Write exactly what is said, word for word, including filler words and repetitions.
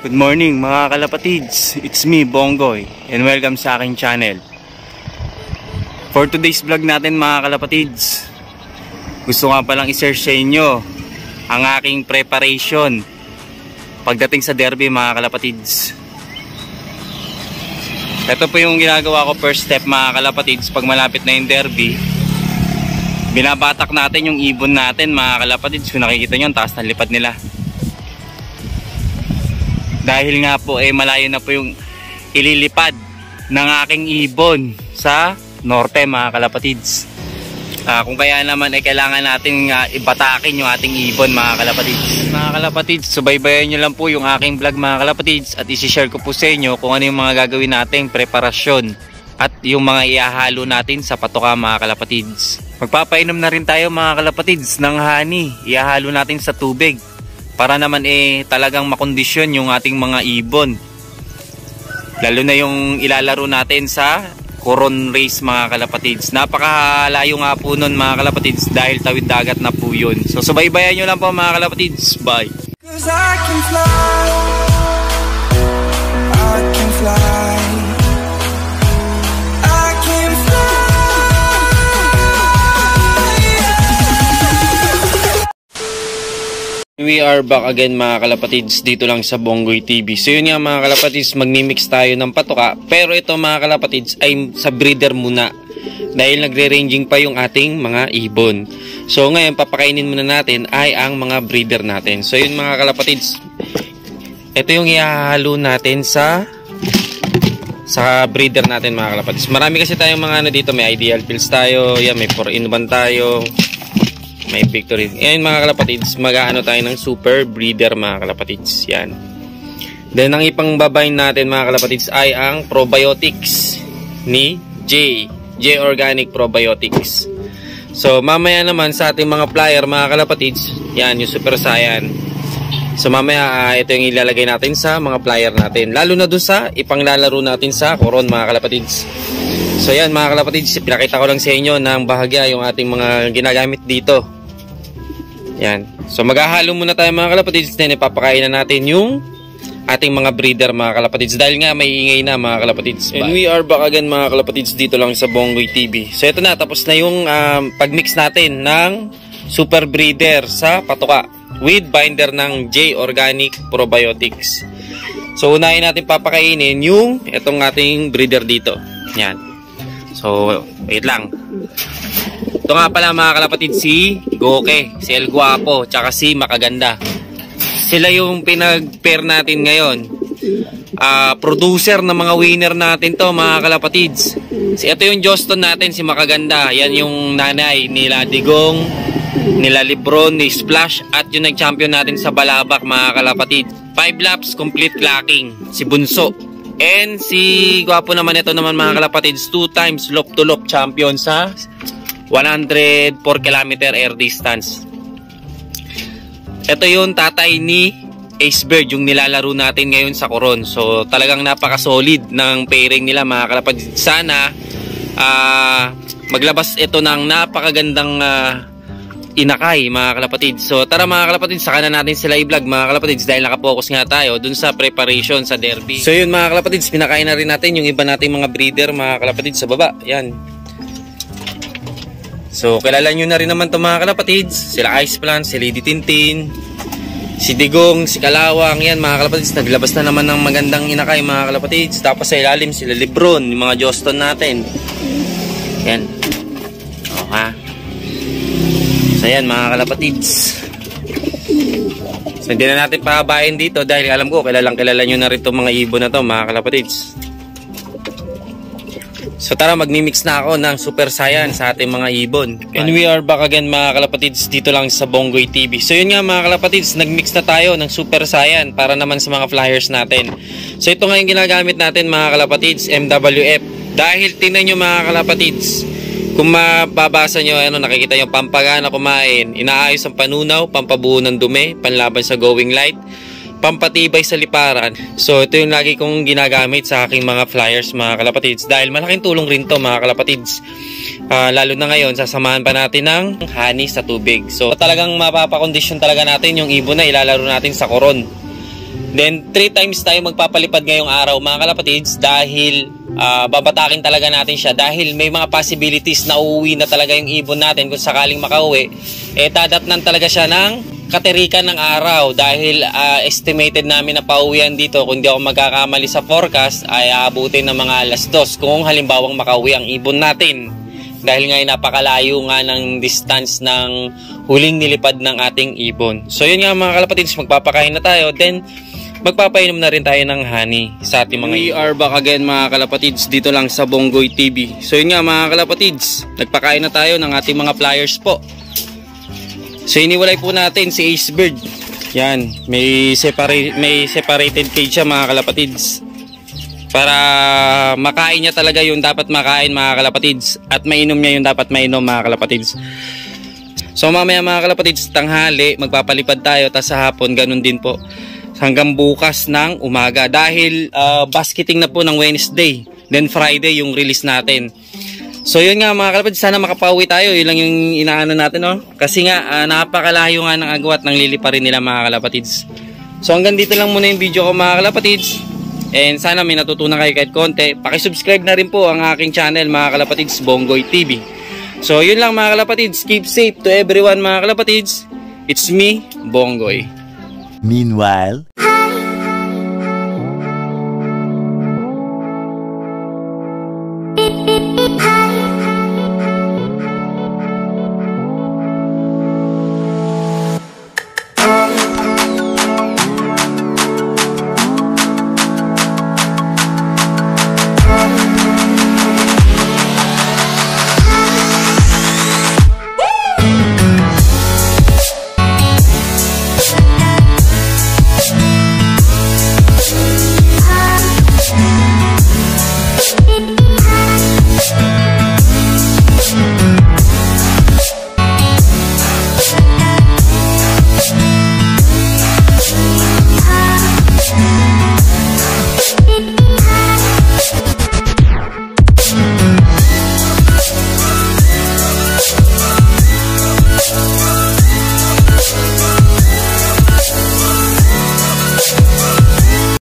Good morning mga kalapatids, it's me Bonggoy and welcome sa aking channel. For today's vlog natin mga kalapatids, gusto nga palang i-share sa inyo ang aking preparation pagdating sa derby mga kalapatids. Ito po yung ginagawa ko first step mga kalapatids pag malapit na yung derby. Binabatak natin yung ibon natin mga kalapatids. Kung nakikita nyo, ang taas ng lipad nila. Dahil nga po eh malayo na po yung ililipad ng aking ibon sa norte mga kalapatids. Uh, kung kaya naman ay eh, kailangan natin uh, ibatakin yung ating ibon mga kalapatids. Mga kalapatids, subaybayan nyo lang po yung aking vlog mga kalapatids at isi-share ko po sa inyo kung ano yung mga gagawin nating preparasyon at yung mga ihahalo natin sa patoka mga kalapatids. Magpapainom na rin tayo mga kalapatids ng honey. Ihahalo natin sa tubig para naman eh talagang makondisyon yung ating mga ibon. Lalo na yung ilalaro natin sa Coron race mga kalapatids. Napakalayo nga po nun mga kalapatids dahil tawid dagat na po yun. So subaybayan nyo lang po mga kalapatids. Bye! Cause I can fly, I can fly. We are back again mga kalapatids dito lang sa Bonggoy T V. So yun nga mga kalapatids, magmi-mix tayo ng patoka. Pero ito mga kalapatids ay sa breeder muna. Dahil nagre-ranging pa yung ating mga ibon. So ngayon papakainin muna natin ay ang mga breeder natin. So yun mga kalapatids, ito yung ihahalo natin sa sa breeder natin mga kalapatids. Marami kasi tayong mga ano dito, may ideal pills tayo, yan, may four in one tayo, may victory. Ngayon mga kalapatids, mag-aano tayo ng super breeder mga kalapatids. Yan. Then ang ipang babayin natin mga kalapatids ay ang probiotics ni J. J Organic Probiotics. So mamaya naman sa ating mga flyer mga kalapatids, yan yung Super Saiyan. So mamaya uh, ito yung ilalagay natin sa mga flyer natin. Lalo na doon sa ipanglalaro natin sa Coron mga kalapatids. So yan mga kalapatids, pinakita ko lang sa inyo ng bahagya yung ating mga ginagamit dito. Yan. So maghahalo muna tayo mga kalapatids, then ipapakain na natin yung ating mga breeder mga kalapatids. Dahil nga may ingay na mga kalapatids. And we are back again mga kalapatids dito lang sa Bonggoy T V. So ito na, tapos na yung um, pagmix natin ng super breeder sa patoka with binder ng J Organic Probiotics. So unahin natin papakainin yung itong ating breeder dito. Yan. So wait lang. Ito nga pala mga kalapatids, si Goke, si El Guapo, tsaka si Makaganda. Sila yung pinag-pair natin ngayon. Uh, producer ng mga winner natin to mga kalapatids. Si, ito yung Joston natin, si Makaganda. Yan yung nanay nila Digong, nila Lebron, ni Splash, at yung nag-champion natin sa Balabak mga kalapatids. five laps, complete clacking, si Bunso. And si Guapo naman, ito naman mga kalapatids, two times lop to lop champion sa one hundred four kilometer air distance. Ito yung tatay ni Ace Bird, yung nilalaro natin ngayon sa Coron. So talagang napaka-solid ng pairing nila mga kalapatids. Sana uh, maglabas ito ng napakagandang uh, inakay mga kalapatids. So tara mga kalapatids, saka na natin sila i-vlog mga kalapatids dahil nakapokus nga tayo dun sa preparation sa derby. So yun mga kalapatids, pinakain na rin natin yung iba nating mga breeder mga kalapatids sa baba. Yan. So kilala nyo na rin naman ito mga kalapatids. Sila Ice Plant, si Lady Tintin, si Digong, si Kalawang. Yan mga kalapatids, naglabas na naman ng magandang inakay mga kalapatids. Tapos sa ilalim sila Lebron, yung mga Joston natin. Yan. O ha. So yan mga kalapatids. So hindi na natin pahabain dito dahil alam ko kilalang kilala nyo na rin itong mga ibon na to mga kalapatids. So tara, magmi-mix na ako ng Super Saiyan sa ating mga ibon. And we are back again mga kalapatids dito lang sa Bonggoy T V. So yun nga mga kalapatids, nagmix na tayo ng Super Saiyan para naman sa mga flyers natin. So ito nga yung ginagamit natin mga kalapatids, M W F. Dahil tingnan nyo mga kalapatids, kung mababasa nyo, ano, nakikita nyo, pampagana kumain, inaayos ang panunaw, pampabuo ng dumi, panlaban sa going light, pampatibay sa liparan. So ito yung lagi kong ginagamit sa aking mga flyers mga kalapatids dahil malaking tulong rin to mga kalapatids. uh, Lalo na ngayon sasamahan pa natin ng honey sa tubig. So talagang mapapakondisyon talaga natin yung ibon na ilalaro natin sa Coron Then three times tayo magpapalipad ngayong araw mga kalapatids dahil uh, babatakin talaga natin siya dahil may mga possibilities na uuwi na talaga yung ibon natin kung sakaling makauwi. Eh tadatnan talaga siya ng katerikan ng araw dahil uh, estimated namin na pauwian dito kung di ako magkakamali sa forecast ay aabutin ng mga alas dos kung halimbawang makauwi ang ibon natin. Dahil ngayon napakalayo nga ng distance ng huling nilipad ng ating ibon. So yun nga mga kalapatids, magpapakain na tayo. Then magpapainom na rin tayo ng honey sa ating mga We are back again mga kalapatids dito lang sa Bonggoy T V. So yun nga mga kalapatids, nagpakain na tayo ng ating mga flyers po. So iniwalay po natin si Ace Bird. Yan, may separate may separated cage siya mga kalapatids. Para makain niya talaga yung dapat makain mga kalapatids at mainom niya yung dapat mainom mga kalapatids. So mamaya mga kalapatids, tanghali magpapalipad tayo, tas sa hapon ganun din po hanggang bukas ng umaga dahil uh, basketing na po ng Wednesday, then Friday yung release natin. So yun nga mga kalapatids, sana makapauwi tayo, yun lang yung inaano natin, no? Kasi nga uh, napakalayo nga ng agwat ng lilipa rin nila mga kalapatids. So hanggang dito lang muna yung video ko mga kalapatids. And sana may natutunan kayo kahit konti. Pakisubscribe na rin po ang aking channel mga kalapatids, Bonggoy T V. So yun lang mga kalapatids, keep safe to everyone mga kalapatids. It's me, Bonggoy. Meanwhile